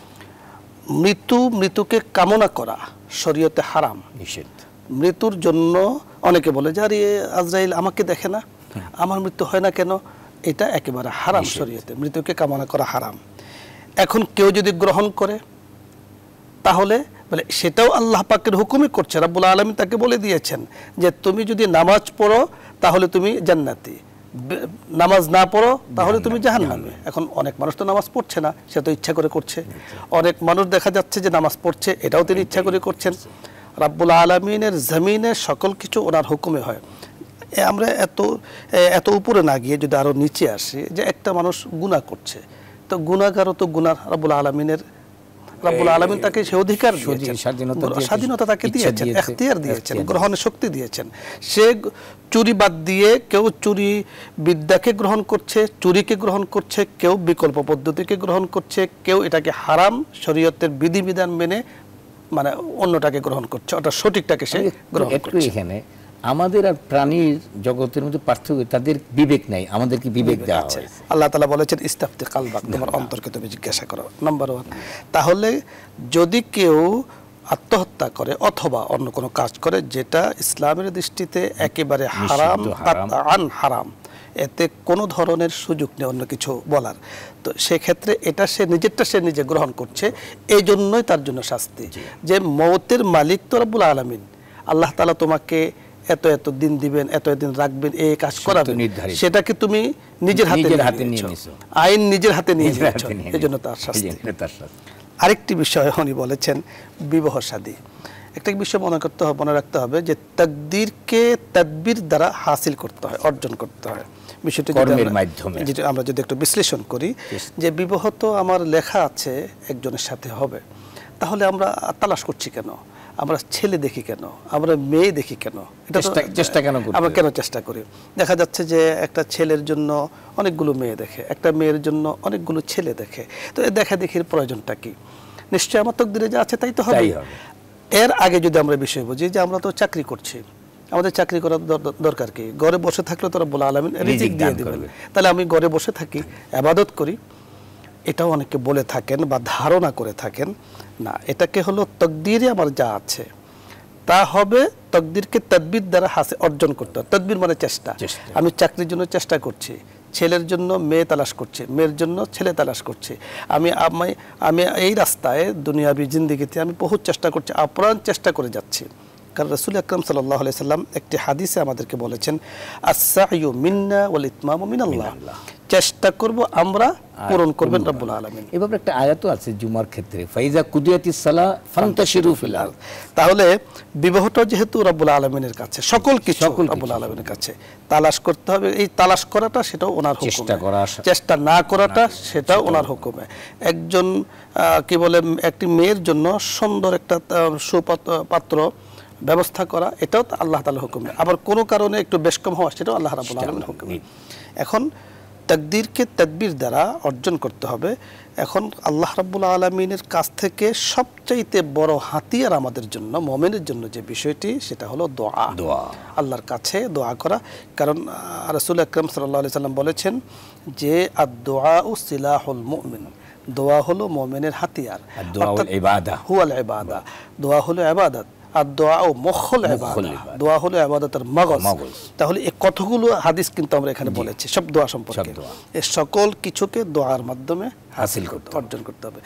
মৃত্যুকে কামনা করা শরীয়তে হারাম, নিষেধ। মৃত্যুর জন্য অনেকে বলে যে আরে আজরাইল আমাকে দেখে না, আমার মৃত্যু হয় না কেন, এটা একেবারে হারাম শরীয়তে, মৃত্যুকে কামনা করা হারাম। এখন কেউ যদি গ্রহণ করে তাহলে বলে সেটাও আল্লাহ পাকের হুকুমই করছে, রাব্বুল আলামিন তাকে বলে দিয়েছেন যে তুমি যদি নামাজ পড়ো তাহলে তুমি জান্নাতি, নামাজ না পড়ো তাহলে তুমি জাহান্নামে। এখন অনেক মানুষ তো নামাজ পড়ছে না, সে তো ইচ্ছা করে করছে। অনেক মানুষ দেখা যাচ্ছে যে নামাজ পড়ছে, এটাও তিনি ইচ্ছা করে করছেন। রাব্বুল আলামিনের জমিনে সকল কিছু ওনার হুকুমে হয়। আমরা এত উপরে না গিয়ে যদি আরো নিচে আসি, যে একটা মানুষ গুনাহ করছে, তো গুনাহগারও তো গুনাহ রাব্বুল আলামিনের, রাব্বুল আলামিন তাকে সে অধিকার দিয়েছেন, স্বাধীনতা তাকে দিয়েছেন, এখতিয়ার দিয়েছেন, গ্রহণের শক্তি দিয়েছেন। সে চুরি বাদ দিয়ে কেউ চুরি বিদ্যাকে গ্রহণ করছে, চুরিকে গ্রহণ করছে, কেউ বিকল্প পদ্ধতিকে গ্রহণ করছে, কেউ এটাকে হারাম শরীয়তের বিধিবিধান মেনে মানে অন্যটাকে গ্রহণ করছে, ওটা সঠিকটাকে সে গ্রহণ করছে। এখানে আমাদের আর প্রাণীর জগতের মধ্যে পার্থক্য, তাদের বিবেক নাই, আমাদের কি বিবেক দেওয়া আছে? আল্লাহ তাআলা বলেছেন ইস্তাফতি কালবাক, তোমার অন্তরকে তুমি জিজ্ঞাসা করো, নাম্বার 1। তাহলে যদি কেউ আত্মহত্যা করে অথবা অন্য কোনো কাজ করে যেটা ইসলামের দৃষ্টিতে একেবারে হারাম, কাতআন হারাম, এতে কোনো ধরনের সুযোগ নেই অন্য কিছু বলার, তো সেক্ষেত্রে এটা সে নিজেরটা সে নিজে গ্রহণ করছে, এই জন্যই তার জন্য শাস্তি। যে মওতের মালিক তো রব্বুল আলামিন, আল্লাহ তাআলা তোমাকে এত দিন দিবেন, এত দিন রাখবেন, এই কাজ করাবেন, সেটাকে তুমি নিজের হাতে নিয়ে নিয়েছো, আইন নিজের হাতে নিয়ে নিয়েছো, এজন্য তার শাস্তি। আরেকটি বিষয় উনি বলেছেন বিবাহ শাদী। একটা বিষয় মনে রাখতে হবে যে তাকদীরকে তাদবীর দ্বারা হাসিল করতে হয়, অর্জন করতে হয়। বিষয়টি কর্মের মাধ্যমে আমরা যদি একটু বিশ্লেষণ করি, যে বিবাহ তো আমার লেখা আছে একজনের সাথে হবে, তাহলে আমরা তালাশ করছি কেন, আমরা ছেলে দেখি কেন, আমরা মেয়ে দেখি কেন, এটা চেষ্টা কেন করি, আমরা কেন চেষ্টা করি? দেখা যাচ্ছে যে একটা ছেলের জন্য অনেকগুলো মেয়ে দেখে, একটা মেয়ের জন্য অনেকগুলো ছেলে দেখে, তো এই দেখা দেখির প্রয়োজনটা কি? নিশ্চয়ই আমার তকদিরে যা আছে তাই তো হবে। এর আগে যদি আমরা বিষয় বুঝি যে আমরা তো চাকরি করছি, আমাদের চাকরি করার দরকার কি? ঘরে বসে থাকলে তো রব্বুল আলামিন রিজিক দিয়ে দিবেন। তাহলে আমি ঘরে বসে থাকি, ইবাদত করি, এটাও অনেকে বলে থাকেন বা ধারণা করে থাকেন। না, এটাকে হলো তকদিরে আমার যা আছে তা হবে, তকদিরকে তদবির দ্বারা অর্জন করতে হবে। তদবির মানে চেষ্টা। আমি চাকরির জন্য চেষ্টা করছি, ছেলের জন্য মেয়ে তালাশ করছি, মেয়ের জন্য ছেলে তালাশ করছি, আমি এই রাস্তায় দুনিয়াবি জিন্দেগিতে আমি বহুত চেষ্টা করছি, আপ্রাণ চেষ্টা করে যাচ্ছি। কারণ রাসূল আকরাম সাল্লাল্লাহু আলাইহি সাল্লাম একটি হাদিসে আমাদেরকে বলেছেন, আস-সা'য়ু মিন্না ওয়াল ইতমামু মিনাল্লাহ, চেষ্টা করব আমরা, পূরণ করবেন রব্বুল আলামিন। এভাবে একটা আয়াতও আছে জুমার ক্ষেত্রে, ফাইজা কুদিয়াতিস সালাহ ফান্তাশিরু ফিল আরদ। তাহলে বিবাহটা যেহেতু রব্বুল আলামিনের কাছে, সকল কিছু রব্বুল আলামিনের কাছে, তালাশ করতে হবে। এই তালাশ করাটা সেটাও ওনার হুকুম, চেষ্টা না করাটা সেটাও ওনার হুকুমে। একজন কি বলে, একটি মেয়ের জন্য সুন্দর একটা সুপাত্র ব্যবস্থা করা, এটাও আল্লাহ তাআলার হুকুমে। আবার কোনো কারণে একটু বেশ কম হওয়া, সেটাও আল্লাহ রাব্বুল আলামিনের হুকুমে। এখন তাকদীরকে তাদবীর দ্বারা অর্জন করতে হবে। এখন আল্লাহ রাব্বুল আলামিনের কাছ থেকে সবচাইতে বড় হাতিয়ার আমাদের জন্য, মুমিনের জন্য যে বিষয়টি, সেটা হলো দোয়া। আল্লাহর কাছে দোয়া করা। কারণ রাসূল আকরাম সাল্লাল্লাহু আলাইহি সাল্লাম বলেছেন যে আদ-দুআউ সিলাহুল মুমিন, দোয়া হলো মুমিনের হাতিয়ার। হুয়াল ইবাদা, দোয়া হলো ইবাদত। আর দোয়া ও মুখুল ইবাদা, দোয়া হলো ইবাদতের মগজ। তাহলে এই কতগুলো হাদিস কিন্তু আমরা এখানে বলেছি সব দোয়া সম্পর্কে। এই সকল কিছুকে দোয়ার মাধ্যমে হাসিল করতে, অর্জন করতে হবে।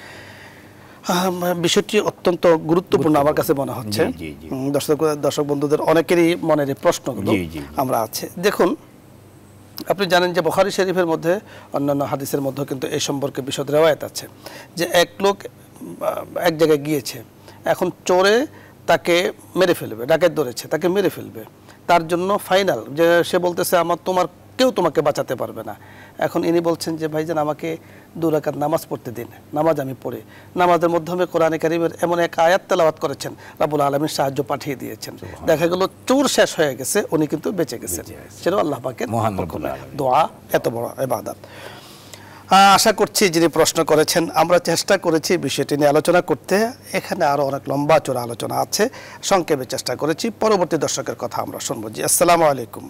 বিষয়টি অত্যন্ত গুরুত্বপূর্ণ আমার কাছে মনে হচ্ছে। দর্শক বন্ধুদের অনেকেরই মনের প্রশ্নগুলো আমরা আছে। দেখুন, আপনি জানেন যে বুখারী শরীফের মধ্যে, অন্যান্য হাদিসের মধ্যে কিন্তু এই সম্পর্কে বিশদ রিওয়ায়াত আছে যে এক লোক এক জায়গায় গিয়েছে, এখন চোরে তাকে মেরে ফেলবে, ডাকাত ধরেছে, তাকে মেরে ফেলবে। তার জন্য ফাইনাল যে সে বলতেছে কেউ তোমাকে বাঁচাতে পারবে না। এখন ইনি বলছেন যে ভাইজান আমাকে 2 রাকাত নামাজ পড়তে দিন, নামাজ আমি পড়ি। নামাজের মাধ্যমে কোরআনে কারীমের এমন এক আয়াত তেলাওয়াত করেছেন, রাব্বুল আলামিন সাহায্য পাঠিয়ে দিয়েছেন। দেখা গেল চোর শেষ হয়ে গেছে, উনি কিন্তু বেঁচে গেছেন। সেটাও আল্লাহ পাকের মহান দোয়া, এত বড় ইবাদত। আশা করছি যিনি প্রশ্ন করেছেন, আমরা চেষ্টা করেছি বিষয়টি নিয়ে আলোচনা করতে। এখানে আরো অনেক লম্বা চড়া আলোচনা আছে, সংক্ষেপে চেষ্টা করেছি। পরবর্তী দর্শকের কথা আমরা শুনবো। জি, আসসালামু আলাইকুম।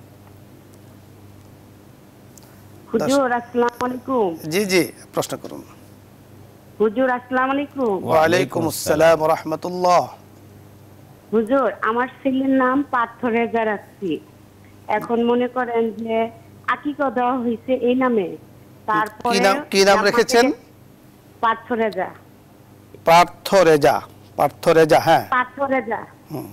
হুজুর আসসালামু আলাইকুম। জি জি, প্রশ্ন করুন। হুজুর আসসালামু আলাইকুম। ওয়া আলাইকুম আসসালাম ওয়া রাহমাতুল্লাহ। হুজুর, আমার ছেলের নাম পার্থ রেজা রাখছি। এখন মনে করেন যে আকিকা দেওয়া হয়েছে এই নামে, তারপরে কি নাম রেখেছেন? পার্থ রেজা। পার্থ রেজা, পার্থ রেজা, হ্যাঁ পার্থ রেজা।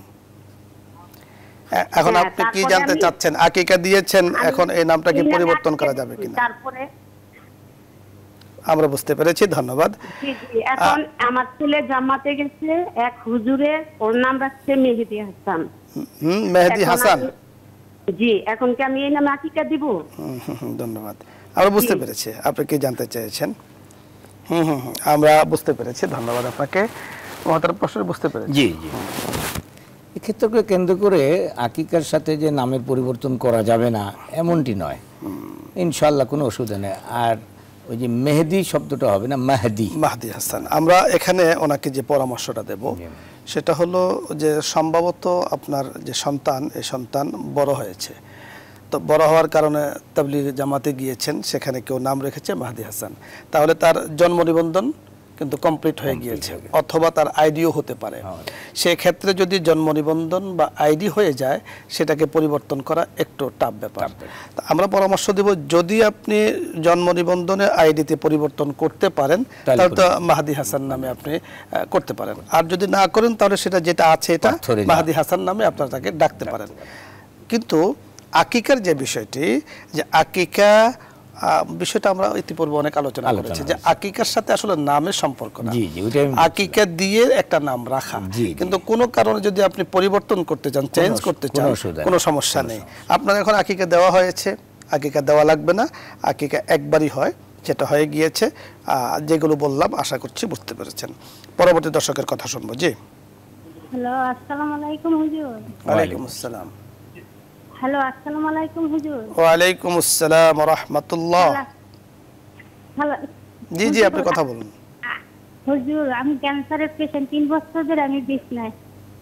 এখন আপনি কি জানতে চাচ্ছেন? আকিকা দিয়েছেন, এখন এই নামটা কি পরিবর্তন করা যাবে কিনা? তারপরে আমরা বুঝতে পেরেছি, ধন্যবাদ। জি জি, এখন আমার ছেলে জামাতে গেছে, এক হুজুরের, ওর নাম রাখছে মেহেদী হাসান। মেহেদী হাসান, জি। এখন কি আমি এই নামে আকিকা দিব? ধন্যবাদ। আমরা বুঝতে পেরেছি আপনি কি জানতে চেয়েছেন। আমরা বুঝতে পেরেছি, ধন্যবাদ আপনাকে। মহতারাম প্রশ্ন বুঝতে পেরেছি। জি জি, এক্ষেত্রকে কেন্দ্র করে আকিকার সাথে যে নামের পরিবর্তন করা যাবে না এমনটি নয়, ইনশাআল্লাহ কোনো অসুবিধা নেই। আর ওই যে মেহেদি শব্দটা হবে না, মাহদি হাসান। আমরা এখানে ওনাকে যে পরামর্শটা দেব সেটা হলো যে সম্ভবত আপনার যে সন্তান, এই সন্তান বড় হয়েছে, তো বড় হওয়ার কারণে তাবলীগ জামাতে গিয়েছেন, সেখানে কেউ নাম রেখেছে মাহদি হাসান, তাহলে তার জন্ম নিবন্ধন কিন্তু কমপ্লিট হয়ে গিয়েছে, অথবা তার আইডিও হতে পারে। সেই ক্ষেত্রে যদি জন্ম নিবন্ধন বা আইডি হয়ে যায়, সেটাকে পরিবর্তন করা একটু টাফ ব্যাপার। আমরা পরামর্শ দেব, যদি আপনি জন্ম নিবন্ধনে আইডিতে পরিবর্তন করতে পারেন, তাহলে তো মাহদি হাসান নামে আপনি করতে পারেন। আর যদি না করেন, তাহলে সেটা যেটা আছে এটা মাহদি হাসান নামে আপনারা তাকে ডাকতে পারেন। কিন্তু আকিকার যে বিষয়টি, যে আকিকা বিষয়টা আমরা ইতিপূর্বে অনেক আলোচনা করেছি, যে আকিকার সাথে আসলে নামের সম্পর্ক না, আকিকা দিয়ে একটা নাম রাখা। কিন্তু কোনো কারণে যদি আপনি পরিবর্তন করতে চান, চেঞ্জ করতে চান, কোনো সমস্যা নেই। আপনার এখন আকিকা দেওয়া হয়েছে, আকিকা দেওয়া লাগবে না, আকিকা একবারই হয়, যেটা হয়ে গিয়েছে। যেগুলো বললাম আশা করছি বুঝতে পেরেছেন। পরবর্তী দর্শকের কথা শুনবো। জি, হ্যালো, আসসালামু আলাইকুম হুজুর। ওয়ালাইকুম আসসালাম। হ্যালো, আসসালামু আলাইকুম হুজুর। ওয়ালাইকুম আসসালাম ওয়া রাহমাতুল্লাহ। হ্যালো, জি জি, আপনি কথা বলুন। হুজুর, আমি ক্যান্সারের পেশেন্ট, 3 বছর ধরে আমি বিছনায়।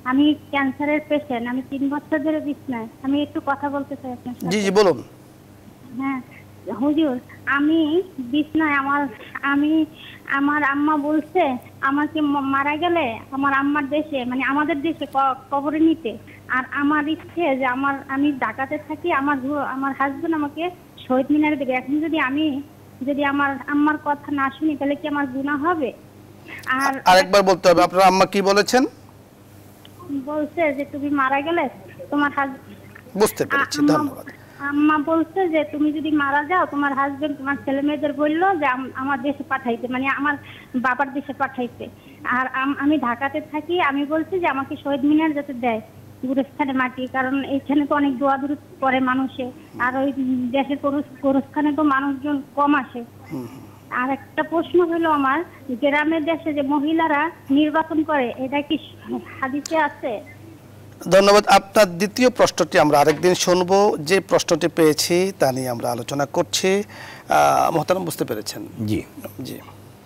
আমি ক্যান্সারের পেশেন্ট, আমি 3 বছর ধরে বিছনায়। আমি একটু কথা বলতে চাই আপনার সাথে। জি জি বলুন। হ্যাঁ হুজুর, আমি বিছনায়, আমার আম্মা বলছে আমাকে মারা গেলে আমার আম্মার দেশে, মানে আমাদের দেশে কবরে নিতে। আর আমার ইচ্ছে যে আমি ঢাকাতে থাকি, আমার হাজবেন্ড আমাকে শহীদ মিনারে দেবে। এখন যদি আমার আম্মার কথা না শুনি তাহলে কি আমার গুনাহ হবে? আর আরেকবার বলতে হবে, আপনার আম্মা কি বলেছেন? বলছে যে তুমি মারা গেলে তোমার বুঝতে পেরেছি, ধন্যবাদ। আম্মা বলছে যে তুমি যদি মারা যাও তোমার হাজবেন্ড তোমার ছেলে মেয়েদের বললো যে আমার দেশে পাঠাইতে, মানে আমার বাবার দেশে পাঠাইতে। আর আমি ঢাকাতে থাকি, আমি বলছি যে আমাকে শহীদ মিনার যাতে দেয়, গুরুস্থানে মাটি, কারণ এইখানে তো অনেক দোয়া দুরুদ পড়ে মানুষে, আর ওই দেশের গুরুস্থানে তো মানুষজন কম আসে। আর একটা প্রশ্ন হলো, আমার গ্রামের দেশে যে মহিলারা নির্বাচন করে, এটা কি হাদিসে আছে? ধন্যবাদ। আপনার দ্বিতীয় প্রশ্নটি আমরা আরেকদিন শুনবো। যে প্রশ্নটি পেয়েছি তা নিয়ে আমরা আলোচনা করছি। মোহতারাম বুঝতে পেরেছেন? জি জি।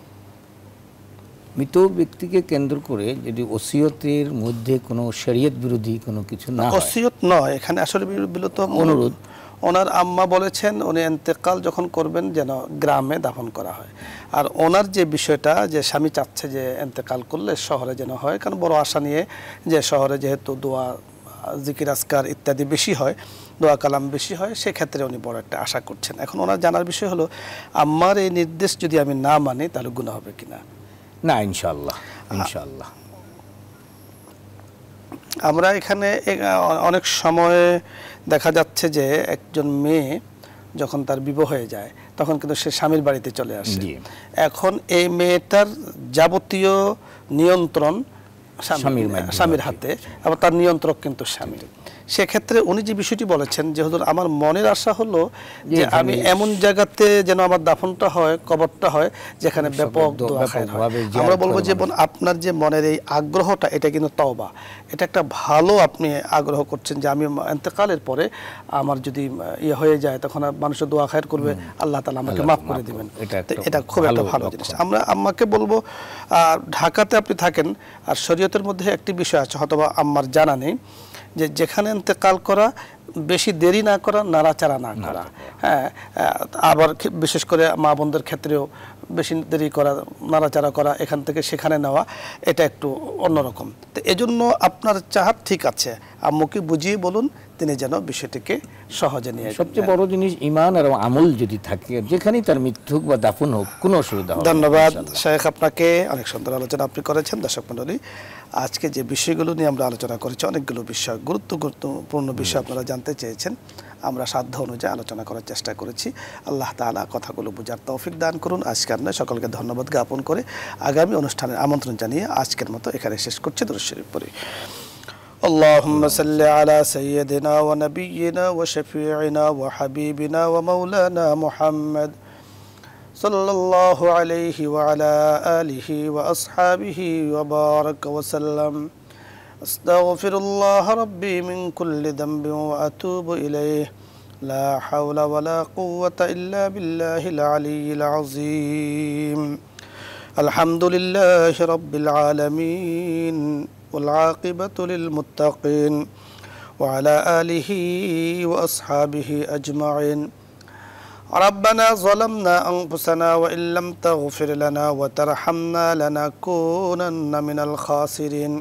মৃত ব্যক্তিকে কেন্দ্র করে যদি ওসিয়তের মধ্যে কোনো শরীয়ত বিরোধী কোনো কিছু না হয়, ওসিয়ত নয়, এখানে আসলে বিলত অনুরোধ। ওনার আম্মা বলেছেন উনি ইন্তেকাল যখন করবেন যেন গ্রামে দাফন করা হয়। আর ওনার যে বিষয়টা, যে স্বামী চাচ্ছে যে ইন্তেকাল করলে শহরে যেন হয়, কারণ বড় আশা নিয়ে যে শহরে যেহেতু দোয়া জিকির আজকার ইত্যাদি বেশি হয়, দোয়া কালাম বেশি হয়, সেক্ষেত্রে উনি বড় একটা আশা করছেন। এখন ওনার জানার বিষয় হলো, আম্মার এই নির্দেশ যদি আমি না মানি তাহলে গুনাহ হবে কিনা? না, ইনশাআল্লাহ ইনশাআল্লাহ। আমরা এখানে অনেক সময় দেখা যাচ্ছে যে একজন মেয়ে যখন তার বিবাহ হয়ে যায় তখন কিন্তু সে স্বামীর বাড়িতে চলে আসে। এখন এই মেয়েটার যাবতীয় নিয়ন্ত্রণ স্বামীর হাতে, আবার তার নিয়ন্ত্রক কিন্তু স্বামী। সেক্ষেত্রে উনি যে বিষয়টি বলেছেন যে হুজুর আমার মনের আশা হলো যে আমি এমন জায়গাতে যেন আমার দাফনটা হয়, কবরটা হয় যেখানে ব্যাপক দোয়া খায়ের হয়। আমরা বলবো যে বোন, আপনার যে মনের এই আগ্রহটা, এটা কিন্তু তওবা, এটা একটা ভালো আপনি আগ্রহ করছেন যে আমি ইন্তেকালের পরে আমার যদি ইয়ে হয়ে যায় তখন মানুষের দোয়া খায়ের করবে, আল্লাহ তাআলা আমাকে মাফ করে দিবেন। এটা খুব একটা ভালো জিনিস। আমরা আম্মাকে বলবো, ঢাকাতে আপনি থাকেন, আর শরীয়তের মধ্যে একটি বিষয় আছে, হয়তো আম্মার জানা নেই, যে যেখানে ইন্তেকাল করা বেশি দেরি না করা, নাড়াচাড়া না করা। হ্যাঁ, আবার বিশেষ করে মা বোনদের ক্ষেত্রেও বেশি দেরি করা, নাড়াচাড়া করা, এখান থেকে সেখানে নেওয়া, এটা একটু অন্যরকম। তো এজন্য আপনার চাহাত ঠিক আছে, আম্মুকে বুঝিয়ে বলুন তিনি যেন বিষয়টিকে সহজে নিয়ে। সবচেয়ে বড় জিনিস ঈমান আর আমল যদি থাকে, যেখানেই তার মৃত্যু বা দাফন হোক, কোনো অসুবিধা হবে না। ধন্যবাদ শেখ, আপনাকে অনেক সুন্দর আলোচনা আপনি করেছেন। দর্শক মণ্ডলী, আজকে যে বিষয়গুলো নিয়ে আমরা আলোচনা করেছি, অনেকগুলো বিষয়, গুরুত্বপূর্ণ বিষয় আপনারা জানতে চেয়েছেন, আমরা সাধ্য অনুযায়ী আলোচনা করার চেষ্টা করেছি। আল্লাহ তাআলা কথাগুলো বোঝার তৌফিক দান করুন। আজকে আপনার সকলকে ধন্যবাদ জ্ঞাপন করে আগামী অনুষ্ঠানের আমন্ত্রণ জানিয়ে আজকের মতো এখানে শেষ করছি। দরুদ শরীফ পড়ি। اللهم صل على سيدنا ونبينا وشفيعنا وحبيبنا ومولانا محمد صلى الله عليه وعلى آله وأصحابه وبارك وسلم. أستغفر الله ربي من كل ذنب وأتوب إليه. لا حول ولا قوة إلا بالله العلي العظيم. الحمد لله رب العالمين والعاقبة للمتقين وعلى آله وأصحابه أجمعين. ربنا ظلمنا أنفسنا وإن لم تغفر لنا وترحمنا لنكونن من الخاسرين.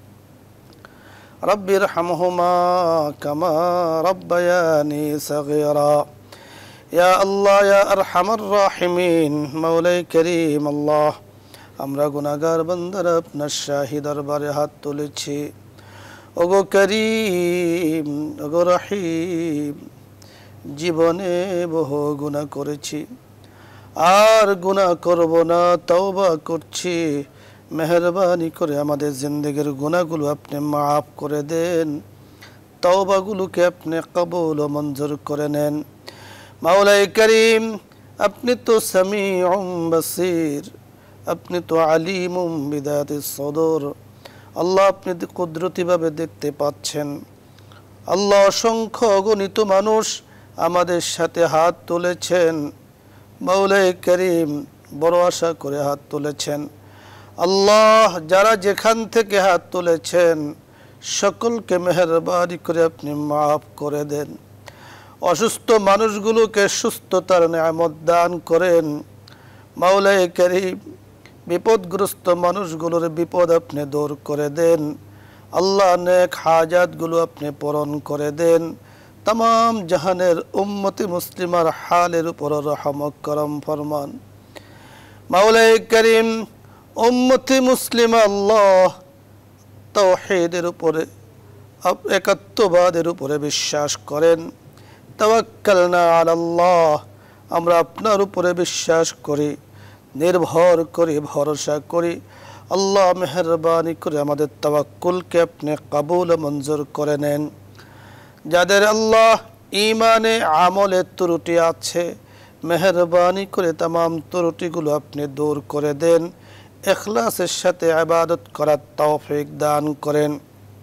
رب ارحمهما كما ربياني صغيرا. يا الله يا أرحم الراحمين. مولاي كريم الله, আমরা গুনাহগার বান্দারা আপনার শাহী দরবারে হাত তুলেছি। ওগো করিম, ওগো রহিম, জীবনে বহু গুনাহ করেছি, আর গুনাহ করব না, তওবা করছি। মেহেরবানি করে আমাদের জিন্দেগির গুনাহগুলো আপনি মাফ করে দেন, তওবাগুলোকে আপনি কবুল ও মঞ্জুর করে নেন। মাওলাই করিম, আপনি তো সামিউম বাসির, আপনি তো আলিমুম বিদাতিস সদর। আল্লাহ, আপনি কুদরতিভাবে দেখতে পাচ্ছেন। আল্লাহ, অসংখ্য অগণিত মানুষ আমাদের সাথে হাত তুলেছেন। মাওলাই করিম, বড় আশা করে হাত তুলেছেন। আল্লাহ, যারা যেখান থেকে হাত তুলেছেন সকলকে মেহেরবানি করে আপনি মাফ করে দেন। অসুস্থ মানুষগুলোকে সুস্থতার নেয়ামত দান করেন। মাওলায়ে কারীম, বিপদগ্রস্ত মানুষগুলোর বিপদ আপনি দূর করে দেন। আল্লাহ, নেক হাজাতগুলো আপনি পূরণ করে দেন। तमाम जहानेर उम्मती मुस्लिमार हालेर उपर रहम करम फरमान। मौलाए करीम, उम्मती मुस्लिम अल्लाह तौहीदेर उपरे एकात्मवादेर उपरे विश्वास करें। तवक्कलना आलाल्लाह, आमरा आपनार उपरे विश्वास करी, निर्भर करी, भरोसा करी। अल्लाह मेहरबानी करे आमादेर तवक्कुलके अपनी कबूल मंजूर करे नेन। যাদের আল্লাহ ঈমানে আমলে ত্রুটি আছে, মেহেরবানি করে तमाम ত্রুটিগুলো আপনি দূর করে দেন। ইখলাসের সাথে ইবাদত করার তৌফিক দান করেন।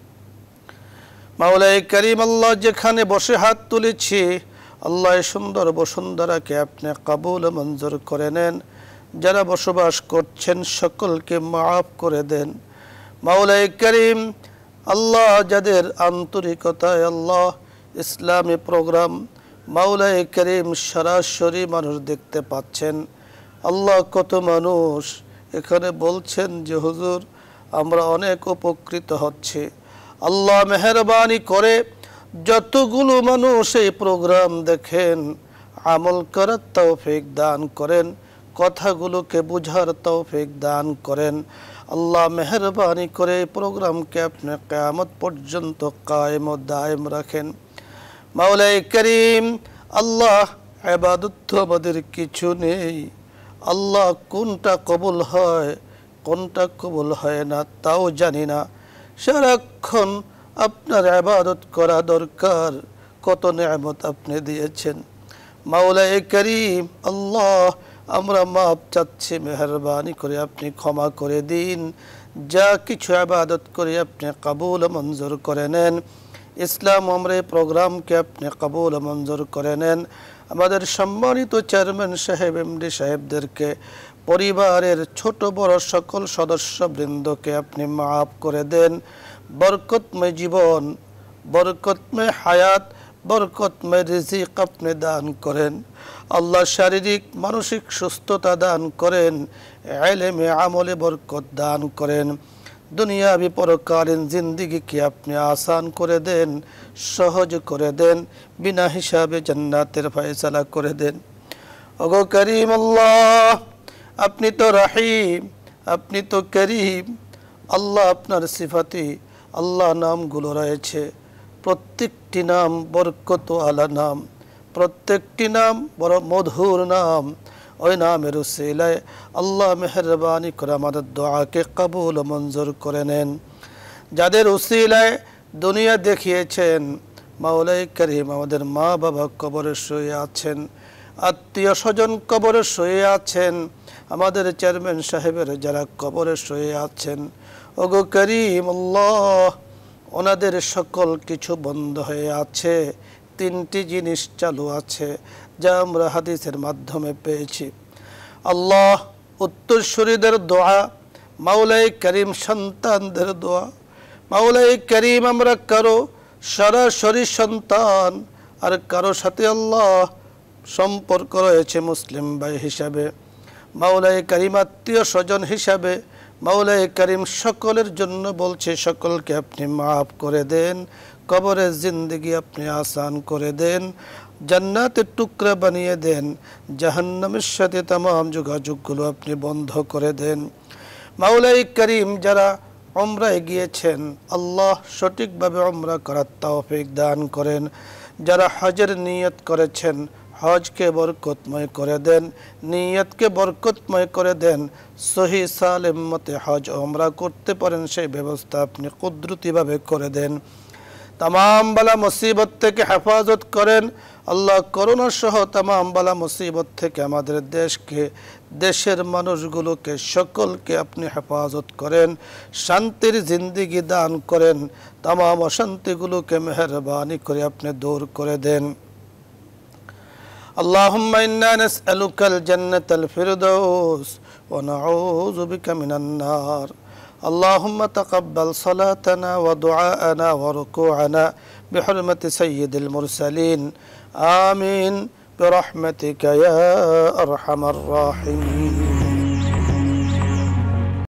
মাওলায়ে কারীম, আল্লাহ যেখানে বসে হাত তুলেছি, আল্লাহ এই সুন্দর বসুন্ধরাকে আপনি কবুল মঞ্জুর করে নেন। যারা বসবাস করছেন সকলকে মাফ করে দেন। মাওলায়ে কারীম, আল্লাহ যাদের আন্তরিকতায় আল্লাহ ইসলামী প্রোগ্রাম মাওলায়ে কারীম সরাসরি মানুষ দেখতে পাচ্ছেন। আল্লাহ কত মানুষ এখানে বলছেন যে হুজুর আমরা অনেক উপকৃত হচ্ছে। আল্লাহ মেহেরবানি করে যতগুলো মানুষ এই প্রোগ্রাম দেখেন আমল করার তৌফিক দান করেন, কথাগুলোকে বুঝার তৌফিক দান করেন। আল্লাহ মেহরবানি করে এই প্রোগ্রামকে আপনি কিয়ামত পর্যন্ত কায়েম ও দায়েম রাখেন। মাওলায়ে কারীম, আল্লাহ ইবাদত তো আমাদের কিছু নেই। আল্লাহ কোনটা কবুল হয় কোনটা কবুল হয় না তাও জানি না। সারাক্ষণ আপনার ইবাদত করা দরকার। কত নেয়ামত আপনি দিয়েছেন। মাওলায়ে কারীম, আল্লাহ আমরা মাপ চাচ্ছি, মেহরবানি করে আপনি ক্ষমা করে দিন। যা কিছু ইবাদত করে আপনি কবুল মঞ্জুর করে নেন। ইসলাম আমরা এই প্রোগ্রামকে আপনি কবুল মঞ্জুর করে নেন। আমাদের সম্মানিত চেয়ারম্যান সাহেব, এমডি সাহেবদেরকে, পরিবারের ছোট বড় সকল সদস্যবৃন্দকে আপনি মাফ করে দেন। বরকতময় জীবন, বরকতময় হায়াত, বরকতময় রিজিক আপনি দান করেন। আল্লাহ শারীরিক মানসিক সুস্থতা দান করেন। ইলমে আমলে বরকত দান করেন। দুনিয়াবি পরকালীন জিন্দেগিকে আপনি আসান করে দেন, সহজ করে দেন। বিনা হিসাবে জান্নাতের ফয়সালা করে দেন। ওগো করিম আল্লাহ, আপনি তো রহিম, আপনি তো করিম। আল্লাহ আপনার সিফাতি আল্লাহ নামগুলো রয়েছে। প্রত্যেকটি নাম বরকত আলা নাম, প্রত্যেকটি নাম বড় মধুর নাম। ওই নামের উসিলায় আল্লাহ মেহরবানি করে আমাদের দোয়াকে কবুল মঞ্জুর করে নেন। যাদের উসিলায় দুনিয়া দেখিয়েছেন, মাওলায়ে কারীম আমাদের মা বাবা কবরে শুয়ে আছেন, আত্মীয় স্বজন কবরে শুয়ে আছেন, আমাদের চেয়ারম্যান সাহেবের যারা কবরে শুয়ে আছেন, ওগো করিম আল্লাহ ওনাদের সকল কিছু বন্ধ হয়ে আছে। তিনটি জিনিস চালু আছে যা আমরা হাদিসের মাধ্যমে পেয়েছি। আল্লাহ উত্তরসূরিদের দোয়া, মাওলায়ে কারীম সন্তানদের দোয়া। মাওলায়ে কারীম আমরা কারো সরাসরি সন্তান আর কারো সাথে আল্লাহ সম্পর্ক রয়েছে মুসলিম ভাই হিসাবে, মাওলায়ে কারীম আত্মীয় স্বজন হিসাবে। মাওলায়ে কারীম সকলের জন্য বলছে সকলকে আপনি মাফ করে দেন। কবরের জিন্দেগি আপনি আসান করে দেন। জান্নাতের টুকরা বানিয়ে দেন। জাহান্নামের সাথে तमाम যোগাযোগগুলো আপনি বন্ধ করে দেন। মাওলায়ে কারীম যারা উমরায় গিয়েছেন, আল্লাহ সঠিকভাবে উমরা করার তৌফিক দান করেন। যারা হজের নিয়ত করেছেন, হজকে বরকতময় করে দেন, নিয়তকে বরকতময় করে দেন। সহি সালেম মতে হজ উমরা করতে পারেন সেই ব্যবস্থা আপনি কুদরতিভাবে করে দেন। तमाम বালা মুসিবত থেকে হেফাজত করেন আল্লাহ। করোনা সহ तमाम বালা মুসিবত থেকে আমাদের দেশকে, দেশের মানুষগুলোকে সকলকে আপনি হেফাজত করেন। শান্তির জিন্দেগি দান করেন। तमाम অশান্তিগুলোকে মেহেরবানি করে আপনি দূর করে দেন। আল্লাহুম্মা ইন্না নাসআলুকাল জান্নাতাল ফিরদাউস ওয়া নাউযু বিকা মিনান নার। اللهم تقبل صلاتنا ودعاءنا وركوعنا بحرمة سيد المرسلين آمين برحمتك يا أرحم الراحمين